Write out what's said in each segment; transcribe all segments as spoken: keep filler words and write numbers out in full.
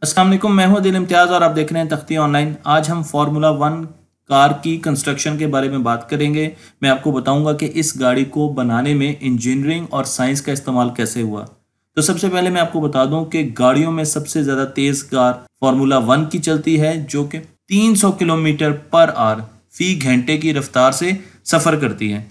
अस्सलाम वालेकुम, मैं हूं अदील इम्तियाज़ और आप देख रहे हैं तख्ती ऑनलाइन। आज हम फार्मूला वन कार की कंस्ट्रक्शन के बारे में बात करेंगे। मैं आपको बताऊंगा कि इस गाड़ी को बनाने में इंजीनियरिंग और साइंस का इस्तेमाल कैसे हुआ। तो सबसे पहले मैं आपको बता दूं कि गाड़ियों में सबसे ज़्यादा तेज़ कार फार्मूला वन की चलती है, जो कि तीन सौ किलोमीटर पर आवर फी घंटे की रफ्तार से सफ़र करती है।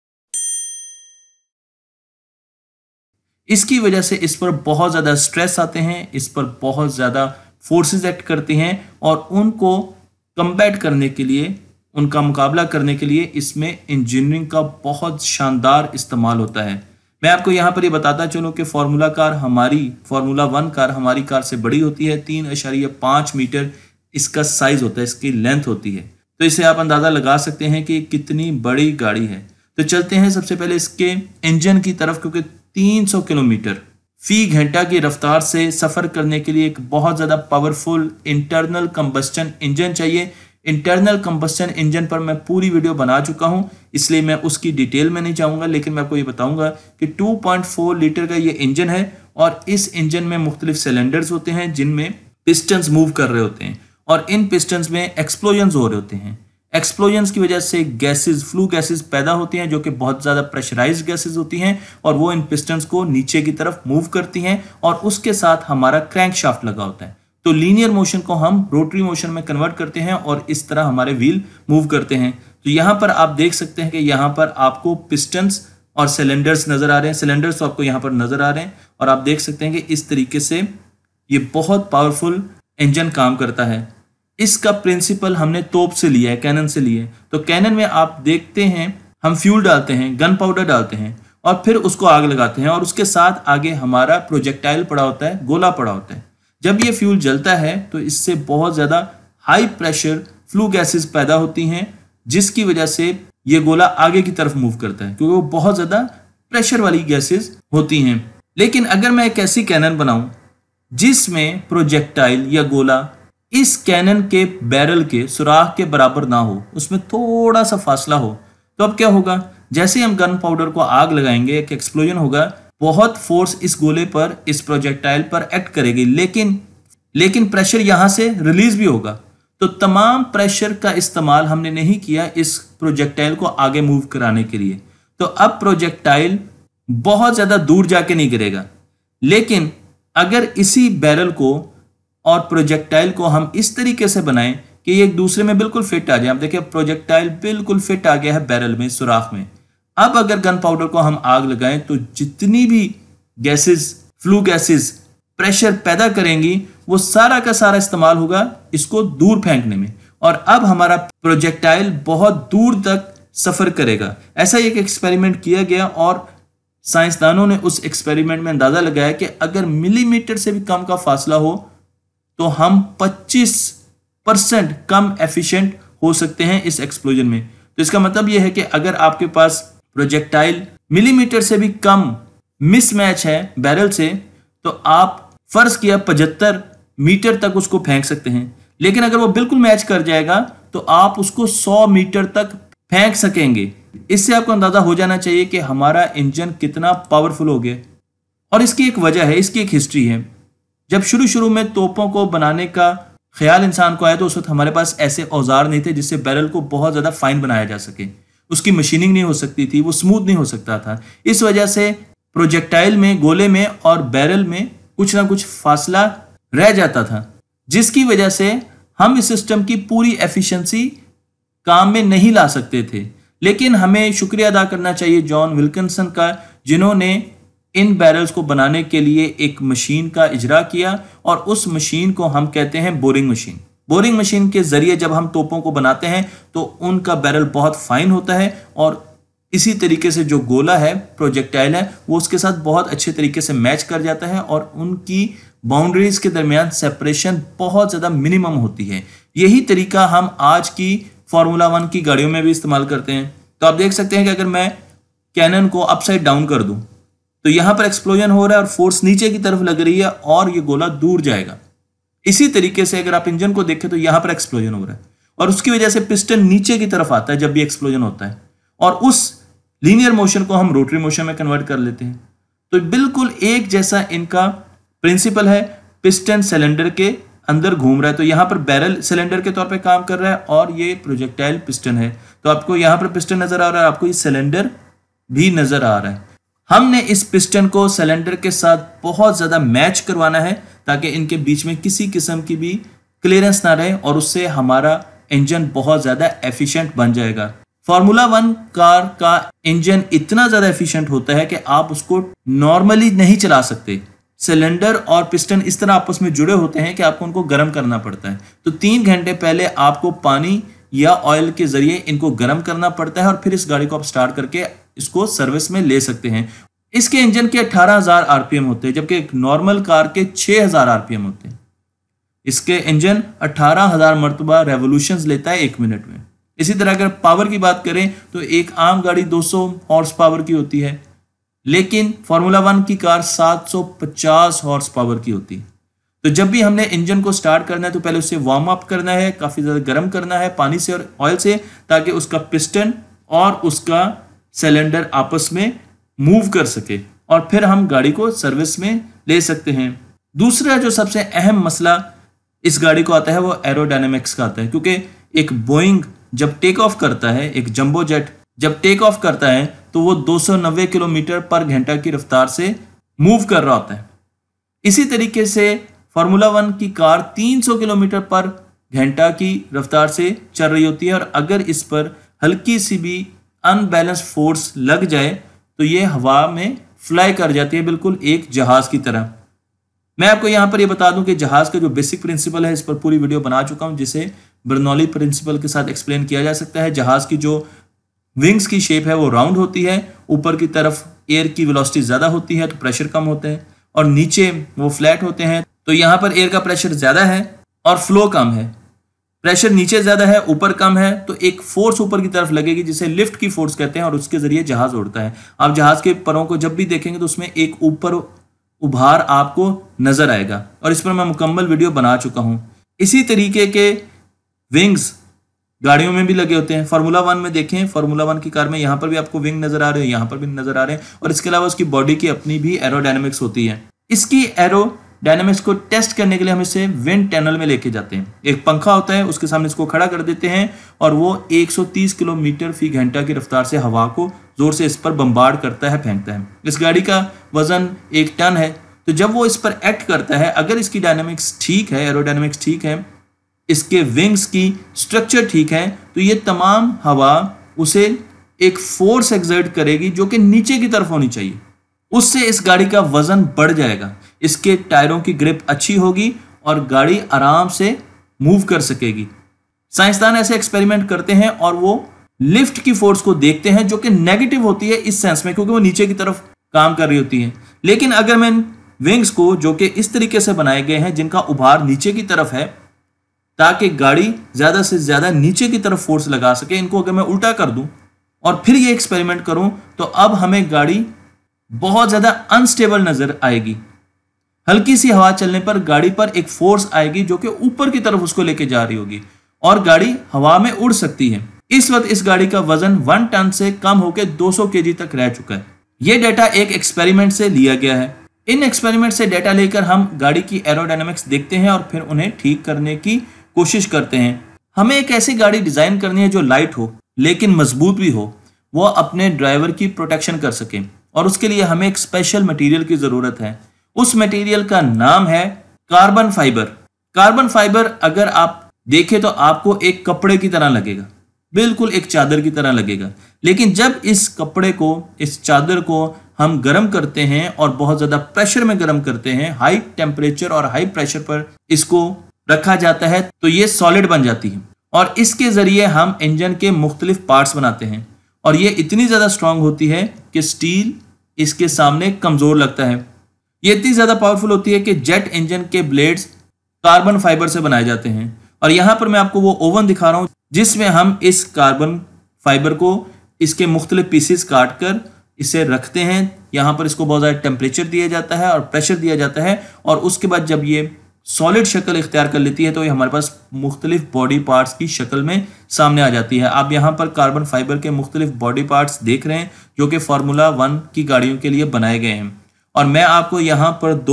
इसकी वजह से इस पर बहुत ज़्यादा स्ट्रेस आते हैं, इस पर बहुत ज़्यादा फोर्सेस एक्ट करती हैं और उनको कंबैट करने के लिए, उनका मुकाबला करने के लिए इसमें इंजीनियरिंग का बहुत शानदार इस्तेमाल होता है। मैं आपको यहाँ पर ये बताता चलूँ कि फार्मूला कार हमारी फार्मूला वन कार हमारी कार से बड़ी होती है। तीन अशारिया पाँच मीटर इसका साइज़ होता है, इसकी लेंथ होती है। तो इससे आप अंदाज़ा लगा सकते हैं कि कितनी बड़ी गाड़ी है। तो चलते हैं सबसे पहले इसके इंजन की तरफ, क्योंकि तीन सौ किलोमीटर फी घंटा की रफ्तार से सफ़र करने के लिए एक बहुत ज़्यादा पावरफुल इंटरनल कंबस्टन इंजन चाहिए। इंटरनल कंबस्टन इंजन पर मैं पूरी वीडियो बना चुका हूं, इसलिए मैं उसकी डिटेल में नहीं जाऊंगा, लेकिन मैं आपको ये बताऊंगा कि टू पॉइंट फोर लीटर का ये इंजन है और इस इंजन में मुख्तलिफ सिलेंडर्स होते हैं जिनमें पिस्टन्स मूव कर रहे होते हैं और इन पिस्टन्स में एक्सप्लोजन्स हो रहे होते हैं। एक्सप्लोजन्स की वजह से गैसेस, फ्लू गैसेस पैदा होती हैं, जो कि बहुत ज़्यादा प्रेशराइज्ड गैसेस होती हैं और वो इन पिस्टन्स को नीचे की तरफ मूव करती हैं और उसके साथ हमारा क्रैंक शाफ्ट लगा होता है। तो लीनियर मोशन को हम रोटरी मोशन में कन्वर्ट करते हैं और इस तरह हमारे व्हील मूव करते हैं। तो यहाँ पर आप देख सकते हैं कि यहाँ पर आपको पिस्टन्स और सिलेंडर्स नज़र आ रहे हैं। सिलेंडर्स तो आपको यहाँ पर नज़र आ रहे हैं और आप देख सकते हैं कि इस तरीके से ये बहुत पावरफुल इंजन काम करता है। इसका प्रिंसिपल हमने तोप से लिया है, कैनन से लिया है। तो कैनन में आप देखते हैं हम फ्यूल डालते हैं, गन पाउडर डालते हैं और फिर उसको आग लगाते हैं और उसके साथ आगे हमारा प्रोजेक्टाइल पड़ा होता है, गोला पड़ा होता है। जब ये फ्यूल जलता है तो इससे बहुत ज़्यादा हाई प्रेशर फ्लू गैसेस पैदा होती हैं, जिसकी वजह से ये गोला आगे की तरफ मूव करता है, क्योंकि वो बहुत ज़्यादा प्रेशर वाली गैसेस होती हैं। लेकिन अगर मैं एक ऐसी कैनन बनाऊं जिसमें प्रोजेक्टाइल या गोला इस कैनन के बैरल के सुराख के बराबर ना हो, उसमें थोड़ा सा फासला हो, तो अब क्या होगा? जैसे हम गन पाउडर को आग लगाएंगे, एक एक्सप्लोजन होगा, बहुत फोर्स इस गोले पर, इस प्रोजेक्टाइल पर एक्ट करेगी, लेकिन लेकिन प्रेशर यहां से रिलीज भी होगा। तो तमाम प्रेशर का इस्तेमाल हमने नहीं किया इस प्रोजेक्टाइल को आगे मूव कराने के लिए। तो अब प्रोजेक्टाइल बहुत ज्यादा दूर जाके नहीं गिरेगा। लेकिन अगर इसी बैरल को और प्रोजेक्टाइल को हम इस तरीके से बनाएं कि ये एक दूसरे में बिल्कुल फिट आ जाए। आप देखिए प्रोजेक्टाइल बिल्कुल फिट आ गया है बैरल में, सुराख में। अब अगर गन पाउडर को हम आग लगाएं तो जितनी भी गैसेस, फ्लू गैसेस प्रेशर पैदा करेंगी, वो सारा का सारा इस्तेमाल होगा इसको दूर फेंकने में और अब हमारा प्रोजेक्टाइल बहुत दूर तक सफर करेगा। ऐसा एक एक्सपेरिमेंट किया गया और साइंसदानों ने उस एक्सपेरिमेंट में अंदाजा लगाया कि अगर मिलीमीटर से भी कम का फासला हो तो हम पच्चीस परसेंट कम एफिशिएंट हो सकते हैं इस एक्सप्लोजन में। तो इसका मतलब यह है कि अगर आपके पास प्रोजेक्टाइल मिलीमीटर से भी कम मिसमैच है बैरल से, तो आप फर्ज किया पचहत्तर मीटर तक उसको फेंक सकते हैं। लेकिन अगर वो बिल्कुल मैच कर जाएगा तो आप उसको सौ मीटर तक फेंक सकेंगे। इससे आपको अंदाजा हो जाना चाहिए कि हमारा इंजन कितना पावरफुल हो गया। और इसकी एक वजह है, इसकी एक हिस्ट्री है। जब शुरू शुरू में तोपों को बनाने का ख्याल इंसान को आया तो उस वक्त हमारे पास ऐसे औजार नहीं थे जिससे बैरल को बहुत ज़्यादा फाइन बनाया जा सके। उसकी मशीनिंग नहीं हो सकती थी, वो स्मूथ नहीं हो सकता था। इस वजह से प्रोजेक्टाइल में, गोले में और बैरल में कुछ ना कुछ फासला रह जाता था, जिसकी वजह से हम इस सिस्टम की पूरी एफिशिएंसी काम में नहीं ला सकते थे। लेकिन हमें शुक्रिया अदा करना चाहिए जॉन विल्किंसन का, जिन्होंने इन बैरल्स को बनाने के लिए एक मशीन का इजरा किया और उस मशीन को हम कहते हैं बोरिंग मशीन। बोरिंग मशीन के जरिए जब हम तोपों को बनाते हैं तो उनका बैरल बहुत फाइन होता है और इसी तरीके से जो गोला है, प्रोजेक्टाइल है, वो उसके साथ बहुत अच्छे तरीके से मैच कर जाता है और उनकी बाउंड्रीज के दरमियान सेपरेशन बहुत ज़्यादा मिनिमम होती है। यही तरीका हम आज की फार्मूला वन की गाड़ियों में भी इस्तेमाल करते हैं। तो आप देख सकते हैं कि अगर मैं कैनन को अपसाइड डाउन कर दूं तो यहां पर एक्सप्लोजन हो रहा है और फोर्स नीचे की तरफ लग रही है और ये गोला दूर जाएगा। इसी तरीके से अगर आप इंजन को देखें तो यहां पर एक्सप्लोजन हो रहा है और उसकी वजह से पिस्टन नीचे की तरफ आता है जब भी एक्सप्लोजन होता है और उस लीनियर मोशन को हम रोटरी मोशन में कन्वर्ट कर लेते हैं। तो बिल्कुल एक जैसा इनका प्रिंसिपल है। पिस्टन सिलेंडर के अंदर घूम रहा है। तो यहाँ पर बैरल सिलेंडर के तौर पे काम कर रहा है और ये प्रोजेक्टाइल पिस्टन है। तो आपको यहाँ पर पिस्टन नजर आ रहा है, आपको ये सिलेंडर भी नजर आ रहा है। हमने इस पिस्टन को सिलेंडर के साथ बहुत ज्यादा मैच करवाना है ताकि इनके बीच में किसी किस्म की भी क्लियरेंस ना रहे और उससे हमारा इंजन बहुत ज्यादा एफिशिएंट बन जाएगा। फॉर्मूला वन कार का इंजन इतना ज्यादा एफिशिएंट होता है कि आप उसको नॉर्मली नहीं चला सकते। सिलेंडर और पिस्टन इस तरह आपस में जुड़े होते हैं कि आपको उनको गर्म करना पड़ता है। तो तीन घंटे पहले आपको पानी या ऑयल के जरिए इनको गर्म करना पड़ता है और फिर इस गाड़ी को आप स्टार्ट करके इसको सर्विस में ले सकते हैं। इसके इंजन के अठारह हज़ार आरपीएम होते हैं, जबकि एक नॉर्मल कार के छह हज़ार आरपीएम होते हैं। इसके इंजन अठारह हज़ार मरतबा रेवोल्यूशंस लेता है एक मिनट में। इसी तरह अगर पावर की बात करें तो एक आम गाड़ी दो सौ हॉर्स पावर की होती है, लेकिन फॉर्मूला वन की कार सात सौ पचास हॉर्स पावर की होती है। तो जब भी हमने इंजन को स्टार्ट करना है तो पहले उसे वार्म अप करना है, काफी ज्यादा गर्म करना है पानी से और ऑयल से, ताकि उसका पिस्टन और उसका सिलेंडर आपस में मूव कर सके और फिर हम गाड़ी को सर्विस में ले सकते हैं। दूसरा जो सबसे अहम मसला इस गाड़ी को आता है वो एरोडायनेमिक्स का आता है, क्योंकि एक बोइंग जब टेक ऑफ करता है, एक जंबो जेट जब टेक ऑफ करता है तो वो दो सौ नब्बे किलोमीटर पर घंटा की रफ्तार से मूव कर रहा होता है। इसी तरीके से फॉर्मूला वन की कार तीन सौ किलोमीटर पर घंटा की रफ्तार से चल रही होती है और अगर इस पर हल्की सी भी अनबैलेंस फोर्स लग जाए तो ये हवा में फ्लाई कर जाती है, बिल्कुल एक जहाज की तरह। मैं आपको यहाँ पर ये बता दूं कि जहाज का जो बेसिक प्रिंसिपल है, इस पर पूरी वीडियो बना चुका हूं, जिसे बर्नौली प्रिंसिपल के साथ एक्सप्लेन किया जा सकता है। जहाज की जो विंग्स की शेप है वो राउंड होती है, ऊपर की तरफ एयर की वेलोसिटी ज्यादा होती है तो प्रेशर कम होते हैं, और नीचे वो फ्लैट होते हैं तो यहाँ पर एयर का प्रेशर ज्यादा है और फ्लो कम है। प्रेशर नीचे ज्यादा है, ऊपर कम है, तो एक फोर्स ऊपर की तरफ लगेगी जिसे लिफ्ट की फोर्स कहते हैं और उसके जरिए जहाज उड़ता है। आप जहाज के परों को जब भी देखेंगे तो उसमें एक ऊपर उभार आपको नजर आएगा और इस पर मैं मुकम्मल वीडियो बना चुका हूं। इसी तरीके के विंग्स गाड़ियों में भी लगे होते हैं। फार्मूला वन में देखें, फार्मूला वन की कार में यहाँ पर भी आपको विंग नजर आ रहे हैं, यहाँ पर भी नजर आ रहे हैं, और इसके अलावा उसकी बॉडी की अपनी भी एरोडायनेमिक्स होती है। इसकी एरोडायनेमिक्स को टेस्ट करने के लिए हम इसे विंड टनल में लेके जाते हैं। एक पंखा होता है, उसके सामने इसको खड़ा कर देते हैं और वो एक सौ तीस किलोमीटर फी घंटा की रफ्तार से हवा को जोर से इस पर बम्बार्ड करता है, फेंकता है। इस गाड़ी का वजन एक टन है, तो जब वो इस पर एक्ट करता है, अगर इसकी डायनेमिक्स ठीक है, एरोडायनेमिक्स ठीक है, इसके विंग्स की स्ट्रक्चर ठीक है, तो ये तमाम हवा उसे एक फोर्स एक्सर्ट करेगी जो कि नीचे की तरफ होनी चाहिए। उससे इस गाड़ी का वजन बढ़ जाएगा, इसके टायरों की ग्रिप अच्छी होगी और गाड़ी आराम से मूव कर सकेगी। साइंसदान ऐसे एक्सपेरिमेंट करते हैं और वो लिफ्ट की फोर्स को देखते हैं जो कि नेगेटिव होती है इस सेंस में, क्योंकि वो नीचे की तरफ काम कर रही होती है। लेकिन अगर मैं विंग्स को, जो कि इस तरीके से बनाए गए हैं जिनका उभार नीचे की तरफ है ताकि गाड़ी ज्यादा से ज्यादा नीचे की तरफ फोर्स लगा सके, इनको अगर मैं उल्टा कर दूं और फिर ये एक्सपेरिमेंट करूं तो अब हमें गाड़ी बहुत ज्यादा अनस्टेबल नजर आएगी। हल्की सी हवा चलने पर गाड़ी पर एक फोर्स आएगी जो कि ऊपर की तरफ उसको लेके जा रही होगी और गाड़ी हवा में उड़ सकती है। इस वक्त इस गाड़ी का वजन वन टन से कम होकर दो सौ केजी तक रह चुका है। यह डेटा एक एक्सपेरिमेंट से लिया गया है। इन एक्सपेरिमेंट से डेटा लेकर हम गाड़ी की एरोडायनेमिक्स देखते हैं और फिर उन्हें ठीक करने की कोशिश करते हैं। हमें एक ऐसी गाड़ी डिजाइन करनी है जो लाइट हो लेकिन मजबूत भी हो, वो अपने ड्राइवर की प्रोटेक्शन कर सके, और उसके लिए हमें एक स्पेशल मटेरियल की जरूरत है। उस मटेरियल का नाम है कार्बन फाइबर। कार्बन फाइबर अगर आप देखें तो आपको एक कपड़े की तरह लगेगा, बिल्कुल एक चादर की तरह लगेगा, लेकिन जब इस कपड़े को, इस चादर को हम गर्म करते हैं और बहुत ज्यादा प्रेशर में गर्म करते हैं, हाई टेम्परेचर और हाई प्रेशर पर इसको रखा जाता है, तो ये सॉलिड बन जाती है और इसके जरिए हम इंजन के मुख्तलिफ पार्ट्स बनाते हैं और ये इतनी ज्यादा स्ट्रांग होती है कि स्टील इसके सामने कमजोर लगता है। ये इतनी ज्यादा पावरफुल होती है कि जेट इंजन के ब्लेड्स कार्बन फाइबर से बनाए जाते हैं। और यहां पर मैं आपको वो ओवन दिखा रहा हूं जिसमें हम इस कार्बन फाइबर को, इसके मुख्तलिफ पीसेस काट कर इसे रखते हैं। यहाँ पर इसको बहुत ज़्यादा टेम्परेचर दिया जाता है और प्रेशर दिया जाता है और उसके बाद जब ये सॉलिड शक्ल इख्तियार कर लेती है तो ये हमारे पास मुख्तलिफ बॉडी पार्ट्स की शक्ल में सामने आ जाती है। आप यहाँ पर कार्बन फाइबर के मुख्तलिफ बॉडी पार्ट्स देख रहे हैं जो कि फार्मूला वन की गाड़ियों के लिए बनाए गए हैं। और मैं आपको यहाँ पर दो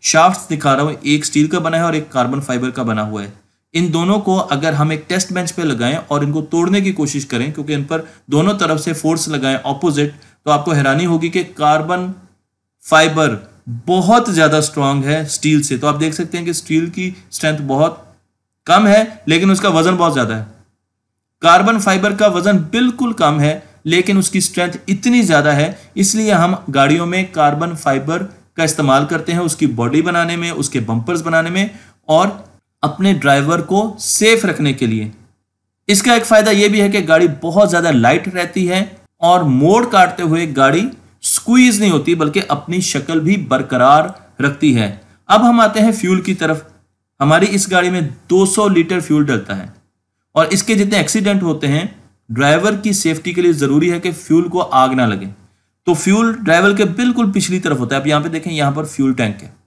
शाफ्ट दिखा रहा हूँ, एक स्टील का बना है और एक कार्बन फाइबर का बना हुआ है। इन दोनों को अगर हम एक टेस्ट बेंच पे लगाएं और इनको तोड़ने की कोशिश करें, क्योंकि इन पर दोनों तरफ से फोर्स लगाएं ऑपोजिट, तो आपको हैरानी होगी कि कार्बन फाइबर बहुत ज्यादा स्ट्रांग है स्टील से। तो आप देख सकते हैं कि स्टील की स्ट्रेंथ बहुत कम है लेकिन उसका वजन बहुत ज्यादा है। कार्बन फाइबर का वजन बिल्कुल कम है लेकिन उसकी स्ट्रेंथ इतनी ज्यादा है, इसलिए हम गाड़ियों में कार्बन फाइबर का इस्तेमाल करते हैं उसकी बॉडी बनाने में, उसके बम्पर्स बनाने में और अपने ड्राइवर को सेफ रखने के लिए। इसका एक फायदा यह भी है कि गाड़ी बहुत ज्यादा लाइट रहती है और मोड़ काटते हुए गाड़ी स्क्वीज नहीं होती बल्कि अपनी शक्ल भी बरकरार रखती है। अब हम आते हैं फ्यूल की तरफ। हमारी इस गाड़ी में दो सौ लीटर फ्यूल डलता है और इसके जितने एक्सीडेंट होते हैं, ड्राइवर की सेफ्टी के लिए जरूरी है कि फ्यूल को आग ना लगे। तो फ्यूल ड्राइवर के बिल्कुल पिछली तरफ होता है। आप यहां पे देखें, यहां पर फ्यूल टैंक है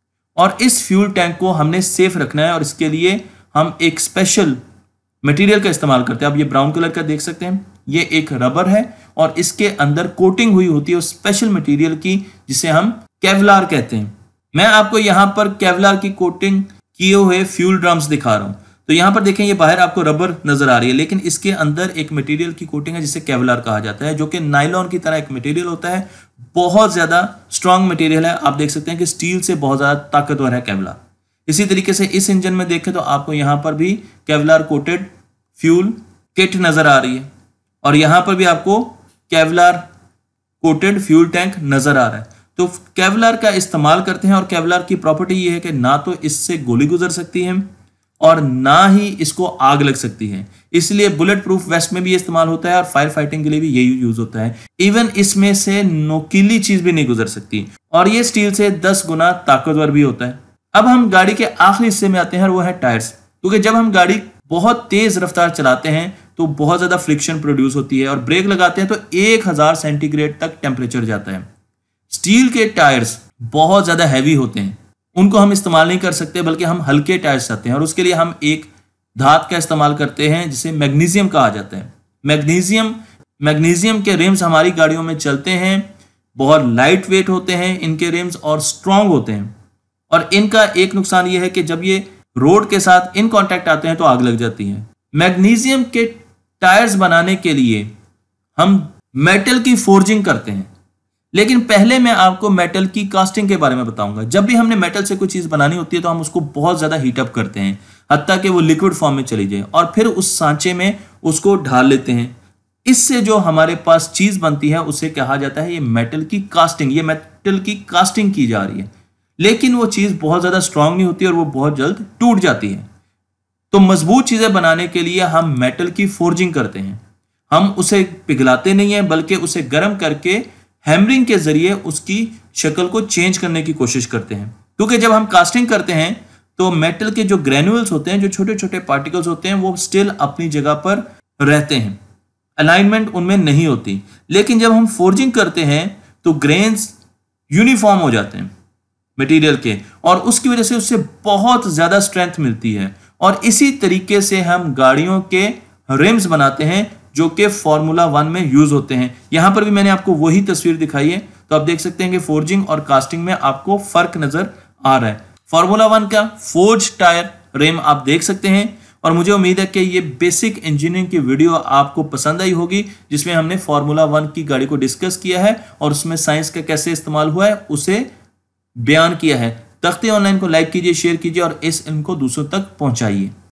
और इस फ्यूल टैंक को हमने सेफ रखना है और इसके लिए हम एक स्पेशल मटेरियल का इस्तेमाल करते हैं। आप ये ब्राउन कलर का देख सकते हैं, ये एक रबर है और इसके अंदर कोटिंग हुई होती है उस स्पेशल मटेरियल की जिसे हम केवलार कहते हैं। मैं आपको यहां पर केवलार की कोटिंग किए हुए फ्यूल ड्रम्स दिखा रहा हूं। तो यहां पर देखें, ये बाहर आपको रबर नजर आ रही है लेकिन इसके अंदर एक मटेरियल की कोटिंग है जिसे केवलार कहा जाता है, जो कि नायलॉन की तरह एक मटेरियल होता है। बहुत ज्यादा स्ट्रांग मटेरियल है। आप देख सकते हैं कि स्टील से बहुत ज्यादा ताकतवर है केवलार। इसी तरीके से इस इंजन में देखें तो आपको यहां पर भी केवलार कोटेड फ्यूल किट नजर आ रही है और यहां पर भी आपको केवलार कोटेड फ्यूल टैंक नजर आ रहा है। तो केवलार का इस्तेमाल करते हैं और केवलार की प्रॉपर्टी ये है कि ना तो इससे गोली गुजर सकती है और ना ही इसको आग लग सकती है, इसलिए बुलेट प्रूफ वेस्ट में भी ये इस्तेमाल होता है और फायर फाइटिंग के लिए भी यही यूज होता है। इवन इसमें से नोकीली चीज भी नहीं गुजर सकती और ये स्टील से दस गुना ताकतवर भी होता है। अब हम गाड़ी के आखिरी हिस्से में आते हैं और वो है टायर्स, क्योंकि जब हम गाड़ी बहुत तेज रफ्तार चलाते हैं तो बहुत ज्यादा फ्रिक्शन प्रोड्यूस होती है और ब्रेक लगाते हैं तो एक हजार सेंटीग्रेड तक टेम्परेचर जाता है। स्टील के टायर्स बहुत ज्यादा हैवी होते हैं, उनको हम इस्तेमाल नहीं कर सकते बल्कि हम हल्के टायर्स चाहते हैं और उसके लिए हम एक धात का इस्तेमाल करते हैं जिसे मैग्नीशियम कहा जाता है। मैग्नीशियम मैग्नीशियम के रिम्स हमारी गाड़ियों में चलते हैं, बहुत लाइट वेट होते हैं इनके रिम्स और स्ट्रांग होते हैं। और इनका एक नुकसान यह है कि जब ये रोड के साथ इन कांटेक्ट आते हैं तो आग लग जाती है। मैग्नीशियम के टायर्स बनाने के लिए हम मेटल की फोर्जिंग करते हैं, लेकिन पहले मैं आपको मेटल की कास्टिंग के बारे में बताऊंगा। जब भी हमने मेटल से कोई चीज बनानी होती है तो हम उसको बहुत ज्यादा हीटअप करते हैं हत्ता कि वो लिक्विड फॉर्म में चली जाए और फिर उस सांचे में उसको ढाल लेते हैं। इससे जो हमारे पास चीज बनती है उसे कहा जाता है ये मेटल की कास्टिंग। ये मेटल की कास्टिंग की जा रही है, लेकिन वो चीज बहुत ज्यादा स्ट्रांग नहीं होती और वो बहुत जल्द टूट जाती है। तो मजबूत चीजें बनाने के लिए हम मेटल की फोर्जिंग करते हैं। हम उसे पिघलाते नहीं है बल्कि उसे गर्म करके हैमरिंग के जरिए उसकी शक्ल को चेंज करने की कोशिश करते हैं, क्योंकि जब हम कास्टिंग करते हैं तो मेटल के जो ग्रेन्यूल्स होते हैं, जो छोटे छोटे पार्टिकल्स होते हैं, वो स्टिल अपनी जगह पर रहते हैं, अलाइनमेंट उनमें नहीं होती। लेकिन जब हम फोर्जिंग करते हैं तो ग्रेन्स यूनिफॉर्म हो जाते हैं मटेरियल के और उसकी वजह से उससे बहुत ज्यादा स्ट्रेंथ मिलती है। और इसी तरीके से हम गाड़ियों के रिम्स बनाते हैं जो कि फार्मूला वन में यूज होते हैं। यहां पर भी मैंने आपको वही तस्वीर दिखाई है, तो आप देख सकते हैं कि फोर्जिंग और कास्टिंग में आपको फर्क नजर आ रहा है। फार्मूला वन का फोर्ज टायर रिम आप देख सकते हैं और मुझे उम्मीद है कि ये बेसिक इंजीनियरिंग की वीडियो आपको पसंद आई होगी, जिसमें हमने फार्मूला वन की गाड़ी को डिस्कस किया है और उसमें साइंस का कैसे इस्तेमाल हुआ है उसे बयान किया है। तख्ती ऑनलाइन को लाइक कीजिए, शेयर कीजिए और इस इल्म को दूसरों तक पहुंचाइए।